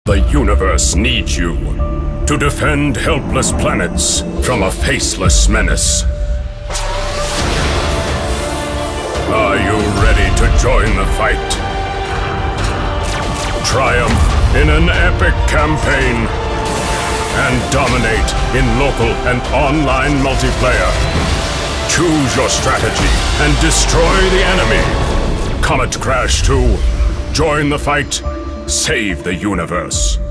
The universe needs you to defend helpless planets from a faceless menace. Are you ready to join the fight? Triumph in an epic campaign and dominate in local and online multiplayer. Choose your strategy and destroy the enemy. Comet Crash 2. Join the fight. Save the universe.